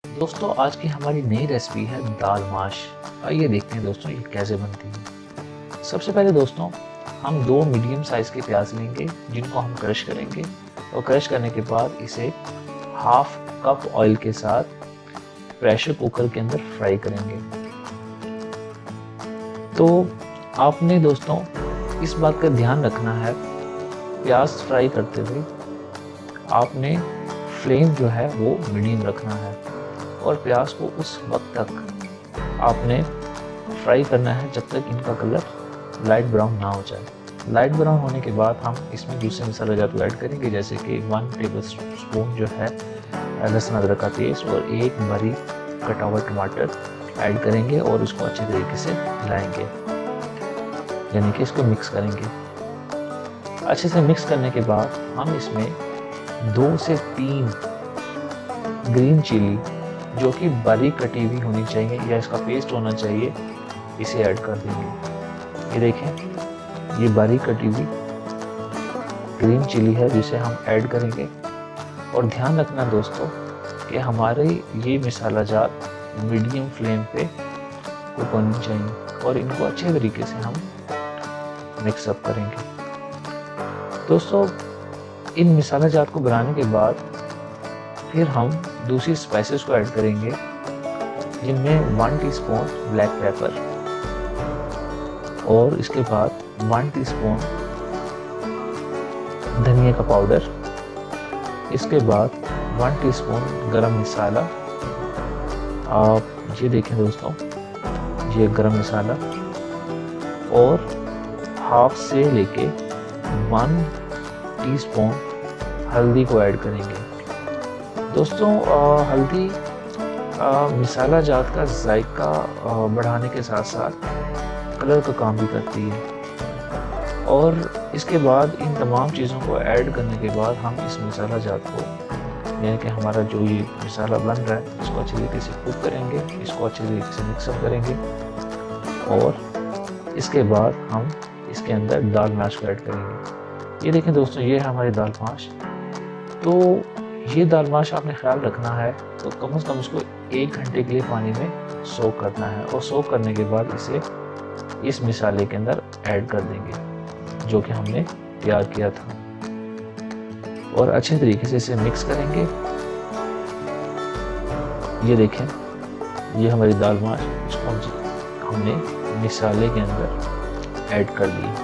दोस्तों आज की हमारी नई रेसिपी है दाल माश। आइए देखते हैं दोस्तों ये कैसे बनती है। सबसे पहले दोस्तों हम दो मीडियम साइज के प्याज लेंगे जिनको हम क्रश करेंगे और क्रश करने के बाद इसे हाफ कप ऑयल के साथ प्रेशर कुकर के अंदर फ्राई करेंगे। तो आपने दोस्तों इस बात का ध्यान रखना है, प्याज फ्राई करते हुए आपने फ्लेम जो है वो मीडियम रखना है और प्याज को उस वक्त तक आपने फ्राई करना है जब तक इनका कलर लाइट ब्राउन ना हो जाए। लाइट ब्राउन होने के बाद हम इसमें दूसरे मसाले जात ऐड करेंगे, जैसे कि 1 टेबलस्पून जो है लहसुन अदरक का पेस्ट और 1 बारीक कटा हुआ टमाटर ऐड करेंगे और इसको अच्छे तरीके से मिलाएंगे, यानी कि इसको मिक्स करेंगे। अच्छे से मिक्स करने के बाद हम इसमें 2 से 3 ग्रीन चिली जो कि बारीक कटी हुई होनी चाहिए या इसका पेस्ट होना चाहिए, इसे ऐड कर देंगे। ये देखें, ये बारीक कटी हुई ग्रीन चिली है जिसे हम ऐड करेंगे। और ध्यान रखना दोस्तों कि हमारे ये मसाला जात मीडियम फ्लेम पे कुक होनी चाहिए और इनको अच्छे तरीके से हम मिक्सअप करेंगे। दोस्तों इन मसाला जात को बनाने के बाद फिर हम दूसरी स्पाइसेस को ऐड करेंगे, जिनमें 1 टीस्पून ब्लैक पेपर और इसके बाद 1 टीस्पून धनिया का पाउडर, इसके बाद 1 टीस्पून गरम मसाला। आप ये देखें दोस्तों, ये गरम मसाला और हाफ से लेके 1 टीस्पून हल्दी को ऐड करेंगे। दोस्तों हल्दी मसाला जात का जायका बढ़ाने के साथ साथ कलर का काम भी करती है। और इसके बाद इन तमाम चीज़ों को ऐड करने के बाद हम इस मसाला जात को, यानी कि हमारा जो ये मसाला बन रहा है, इसको अच्छे तरीके से कुक करेंगे, इसको अच्छे तरीके से मिक्सअप करेंगे और इसके बाद हम इसके अंदर दाल माश को ऐड करेंगे। ये देखें दोस्तों, ये है हमारी दाल माश। तो ये दाल माश आपने ख्याल रखना है तो कम से कम इसको 1 घंटे के लिए पानी में सोक करना है और सोक करने के बाद इसे इस मसाले के अंदर ऐड कर देंगे जो कि हमने तैयार किया था और अच्छे तरीके से इसे मिक्स करेंगे। ये देखें, ये हमारी दाल माश, इसको हमने मसाले के अंदर ऐड कर दी।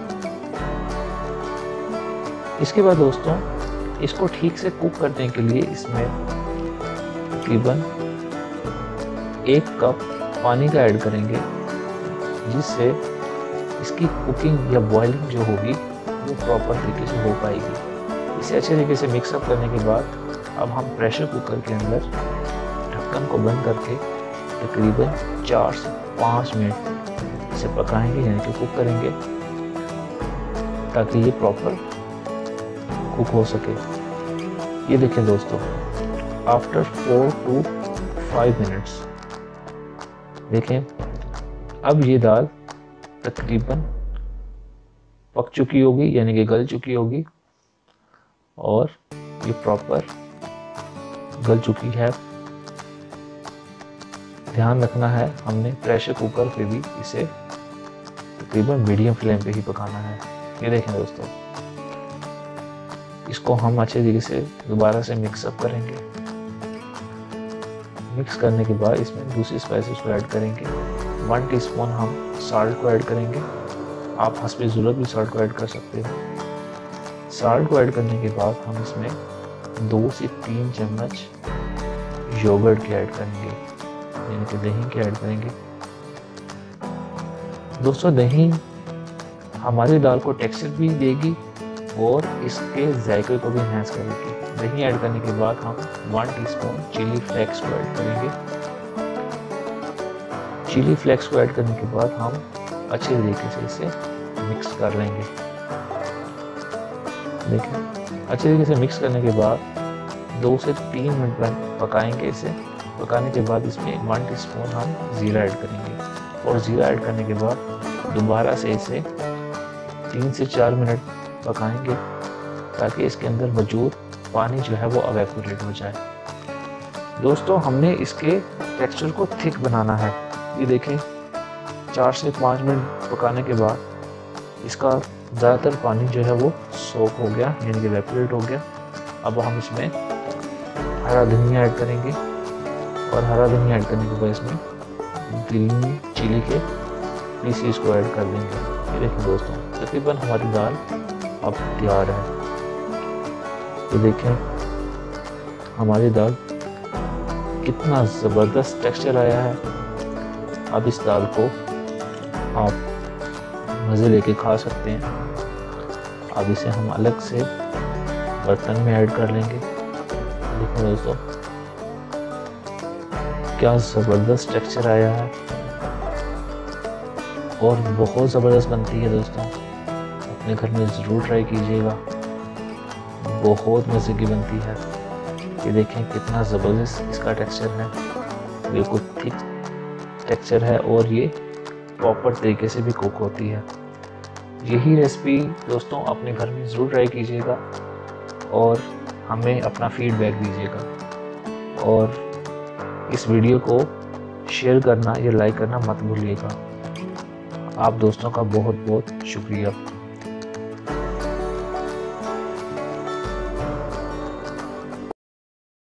इसके बाद दोस्तों इसको ठीक से कुक करने के लिए इसमें तकरीबन 1 कप पानी का ऐड करेंगे, जिससे इसकी कुकिंग या बॉइलिंग जो होगी वो प्रॉपर तरीके से हो पाएगी। इसे अच्छे तरीके से मिक्सअप करने के बाद अब हम प्रेशर कुकर के अंदर ढक्कन को बंद करके तकरीबन 4 से 5 मिनट इसे पकाएंगे, यानी कि कुक करेंगे, ताकि ये प्रॉपर कुक हो सके। ये देखें दोस्तों, आफ्टर 4 to 5 मिनट्स देखें, अब ये दाल तकरीबन पक चुकी होगी, यानी कि गल चुकी होगी और ये प्रॉपर गल चुकी है। ध्यान रखना है, हमने प्रेशर कुकर पे भी इसे तकरीबन मीडियम फ्लेम पे ही पकाना है। ये देखें दोस्तों, इसको हम अच्छे तरीके से दोबारा से मिक्सअप करेंगे। मिक्स करने के बाद इसमें दूसरी स्पाइसेस को ऐड करेंगे। 1 टीस्पून हम साल्ट को ऐड करेंगे, आप हस्बे ज़रूरत भी साल्ट को ऐड कर सकते हो। साल्ट को ऐड करने के बाद हम इसमें 2 से 3 चम्मच योगर्ट के ऐड करेंगे, यानी कि दही के ऐड करेंगे। दोस्तों दही हमारी दाल को टेक्सचर भी देगी और इसके जायके को भी एनहांस करेगी। दही ऐड करने के बाद हम 1 टीस्पून चिली फ्लेक्स को ऐड करेंगे। चिली फ्लेक्स को ऐड करने के बाद हम अच्छे तरीके से इसे मिक्स कर लेंगे। देखिए, अच्छे तरीके से मिक्स करने के बाद 2 से 3 मिनट में पकाएंगे इसे। पकाने के बाद इसमें 1 टीस्पून हम ज़ीरा ऐड करेंगे और ज़ीरा ऐड करने के बाद दोबारा से इसे 3 से 4 मिनट पकाएंगे, ताकि इसके अंदर मौजूद पानी जो है वो एवेपोरेट हो जाए। दोस्तों हमने इसके टेक्सचर को थिक बनाना है। ये देखें 4 से 5 मिनट पकाने के बाद इसका ज़्यादातर पानी जो है वो सोख हो गया, यानी कि इवेपोरेट हो गया। अब हम इसमें हरा धनिया ऐड करेंगे और हरा धनिया ऐड करने के बाद इसमें ग्रीन चिली के पीसीस को ऐड कर देंगे। ये देखिए दोस्तों, तकरीबन हमारी दाल अब तैयार है। तो देखें हमारी दाल कितना ज़बरदस्त टेक्सचर आया है। अब इस दाल को आप मज़े लेके खा सकते हैं। अब इसे हम अलग से बर्तन में ऐड कर लेंगे। देखो दोस्तों क्या ज़बरदस्त टेक्सचर आया है और बहुत ज़बरदस्त बनती है दोस्तों। अपने घर में ज़रूर ट्राई कीजिएगा, बहुत मज़े की बनती है। ये देखें कितना ज़बरदस्त इसका टेक्सचर है, बिल्कुल थिक टेक्सचर है और ये प्रॉपर तरीके से भी कुक होती है। यही रेसिपी दोस्तों अपने घर में ज़रूर ट्राई कीजिएगा और हमें अपना फीडबैक दीजिएगा। और इस वीडियो को शेयर करना या लाइक करना मत भूलिएगा। आप दोस्तों का बहुत बहुत शुक्रिया।